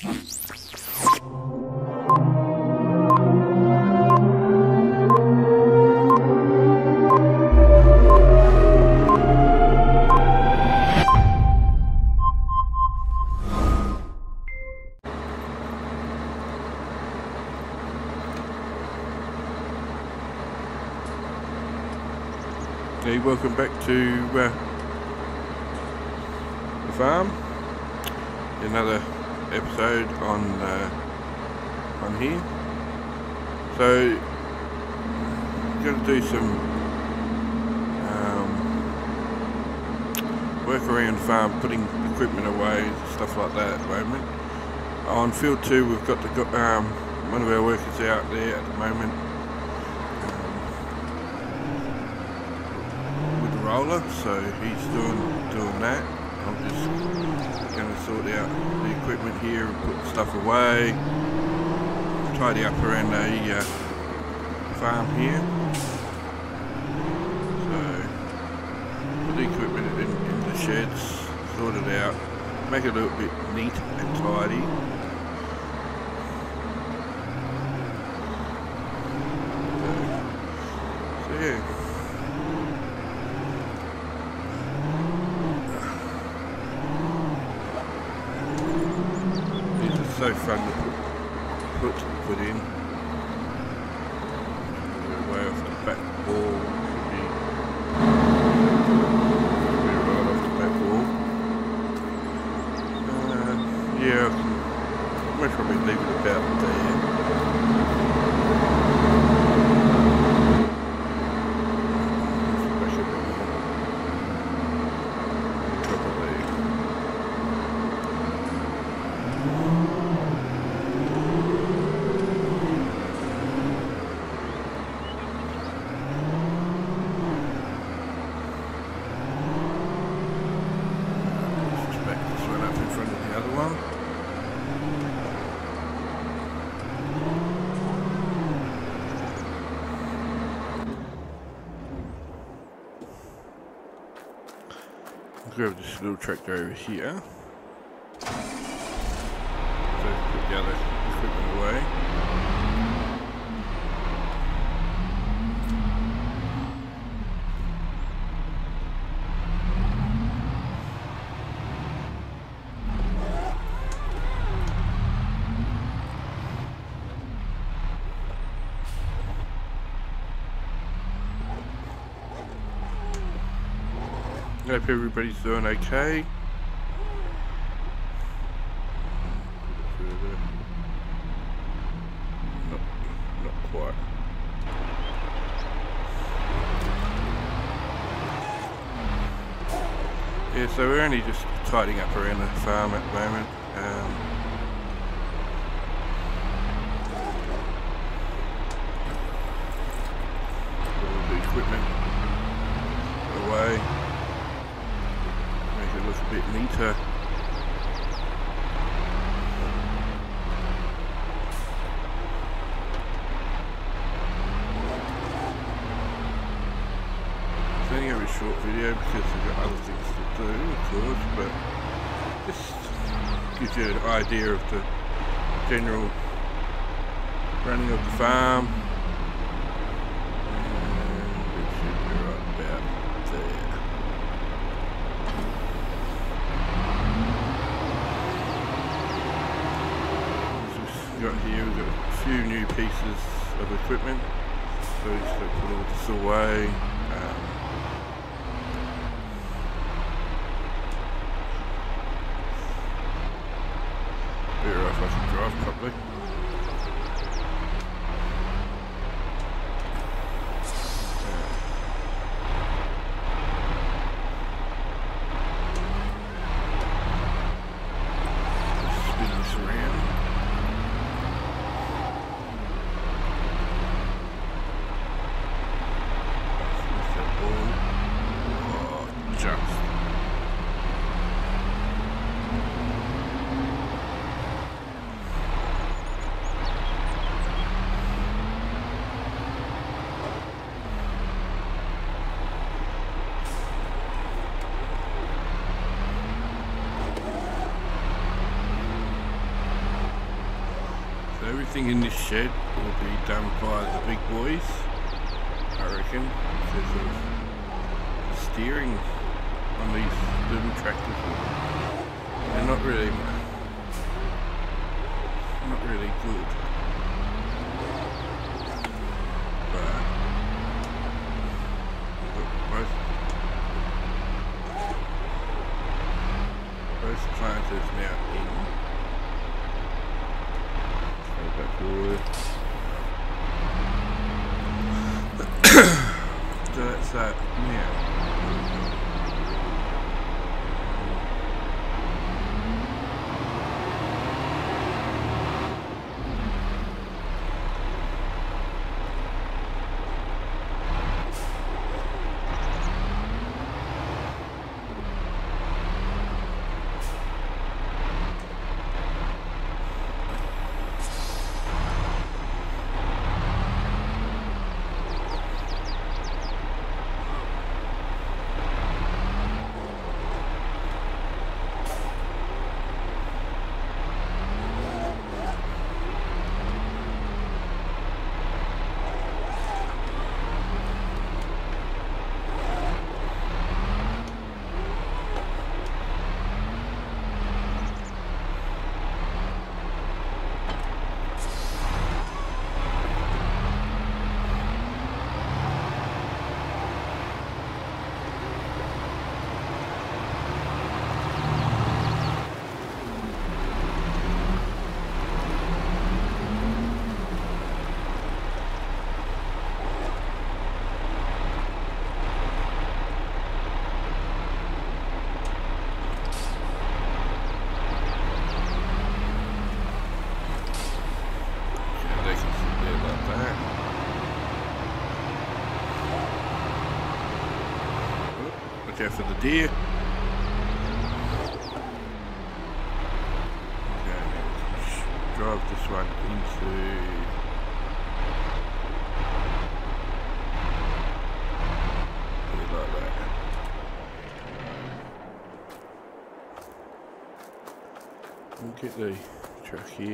Hey, welcome back to the farm. Another episode on here. So, I'm going to do some work around the farm, putting equipment away, stuff like that at the moment. On field 2, we've got the one of our workers out there at the moment. Roller, so he's doing that. I'm just going to sort out the equipment here and put stuff away, tidy up around the farm here. So put the equipment in the sheds, sort it out, make it a little bit neat and tidy. So yeah. So fun to put in. Way off the back wall. Should be right off the back wall. Yeah, I'll probably leave it about there. Grab this little tractor over here. So put the other equipment away. Hope everybody's doing okay. Not quite. Yeah, so we're only just tidying up around the farm at the moment. All the equipment away. Make it look a bit neater. It's only going to be a short video because we've got other things to do, of course, but just gives you an idea of the general running of the farm. And it should be right about there. Got here, we've got a few new pieces of equipment, so we just got to put all this away. Better off I can drive properly. Spin this around. everything in this shed will be done by the big boys, I reckon, because of the steering on these little tractors. They're not really good. But both planters now in. Go back forward. So that's that now. Watch out for the deer. Okay, let's drive this one into like that. We'll get the truck here.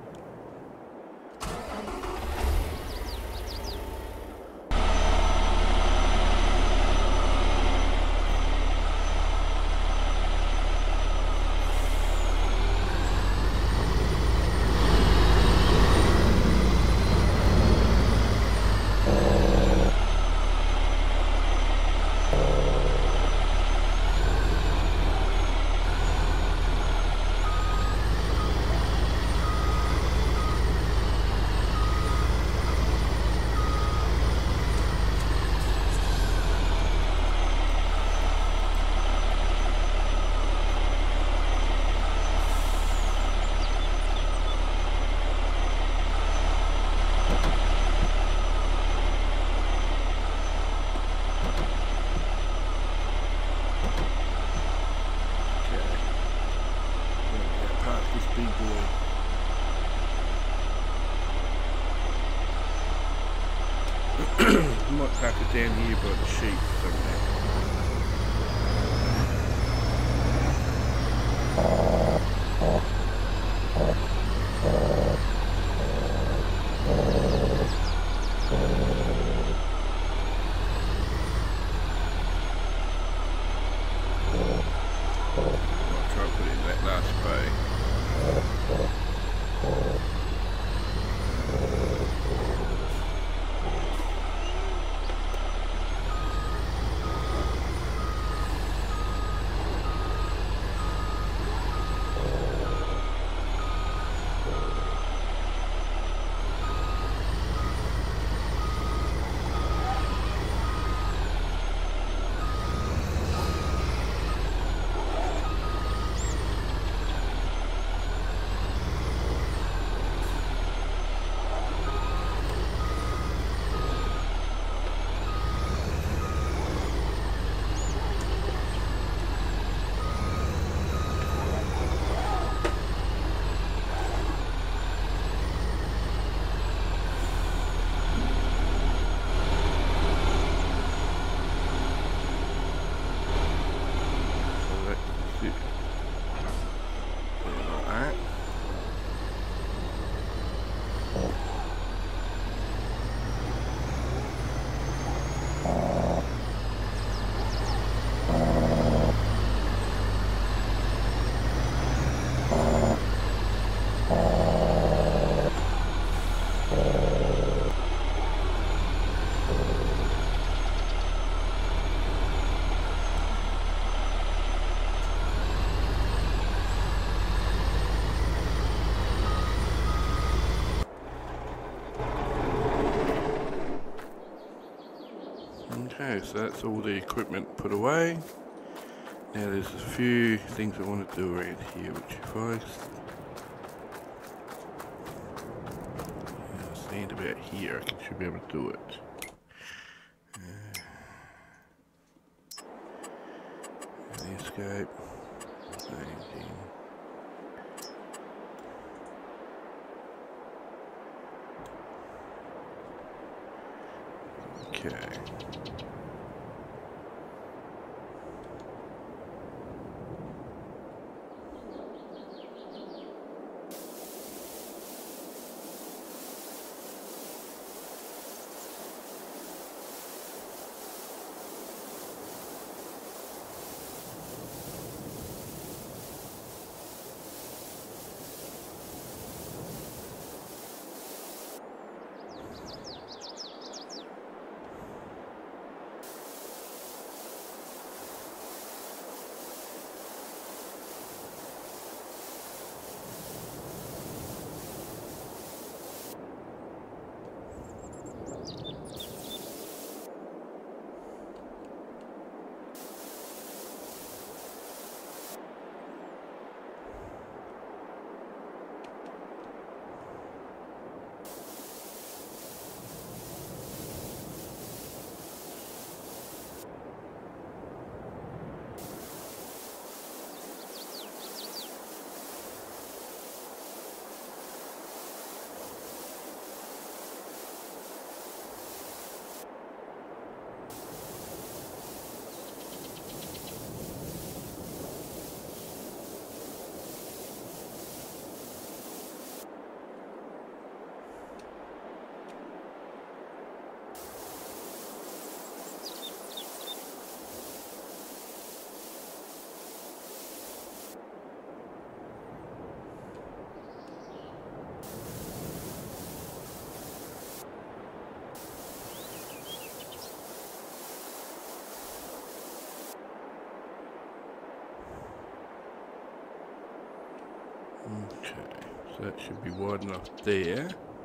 Might pack it down here by the sheep somewhere. I'll try to put it in that last bay. Okay, so that's all the equipment put away. Now there's a few things I want to do around here, which if I stand about here, I should be able to do it. Landscape, landing. Okay. Okay, so that should be wide enough there.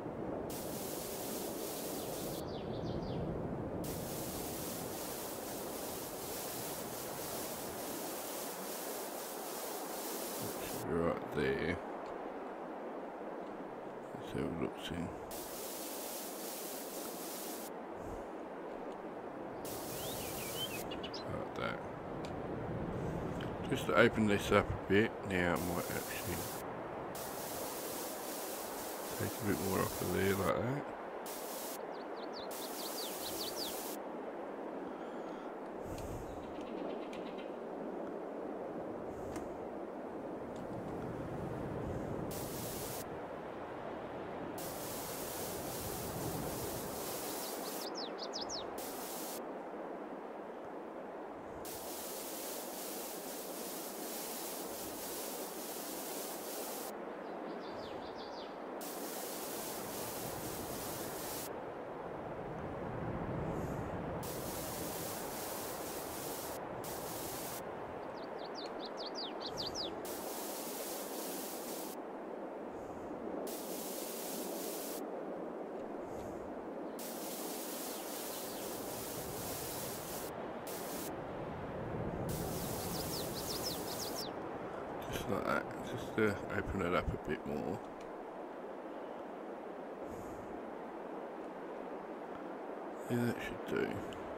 That should be right there. Let's have a look see. Like that. Just to open this up a bit, now I might actually take a bit more off of there like that. Like that, just to open it up a bit more. Yeah, that should do.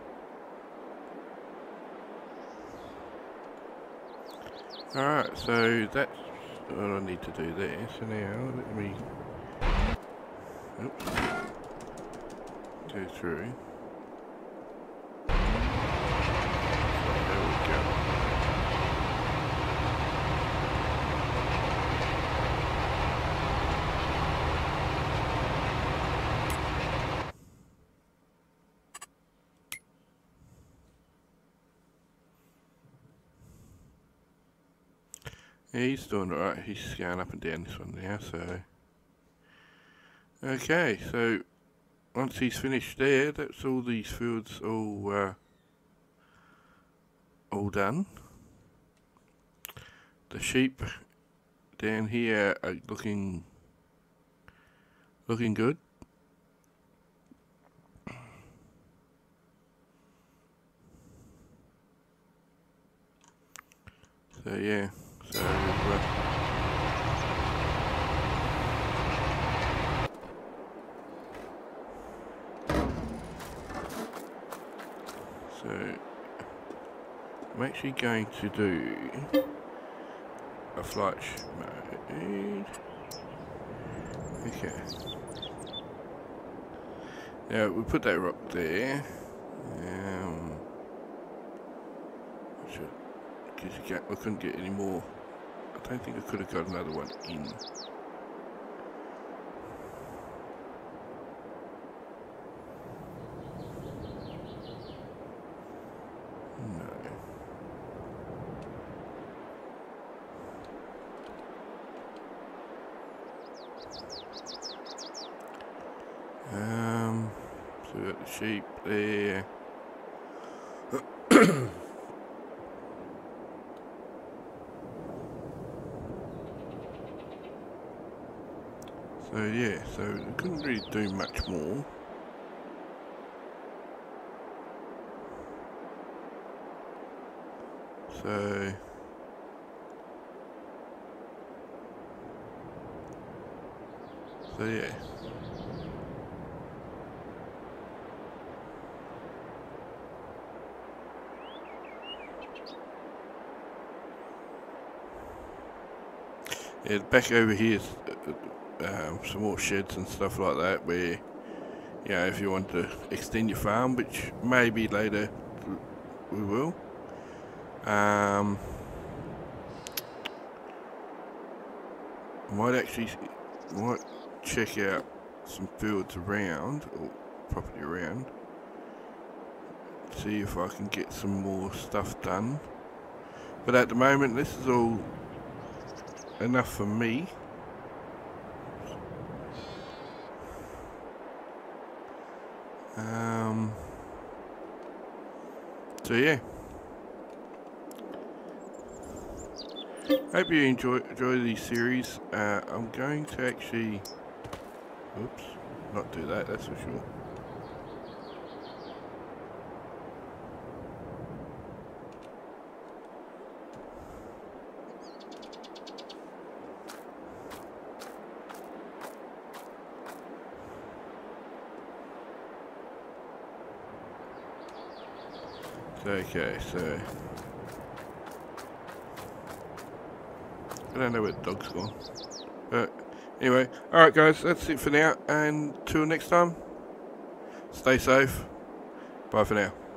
Alright, so that's what I need to do there. So now let me go through. There we go. Yeah, he's doing alright. He's going up and down this one now, so. Okay, so once he's finished there, that's all these fields all done. The sheep down here are looking good. So yeah, so I'm actually going to do a flight mode. Okay. Now we put that rock there. Because I couldn't get any more. I don't think I could have got another one in. So we got the sheep there. So yeah, so we couldn't really do much more. So yeah. Yeah, back over here is some more sheds and stuff like that where, you know, if you want to extend your farm, which maybe later we will. Might check out some fields around, or property around, see if I can get some more stuff done. But at the moment, this is all enough for me. So yeah, hope you enjoy these series. I'm going to actually, oops, not do that, that's for sure. Okay, so I don't know where the dog's gone. But anyway, alright guys, that's it for now, and till next time, stay safe. Bye for now.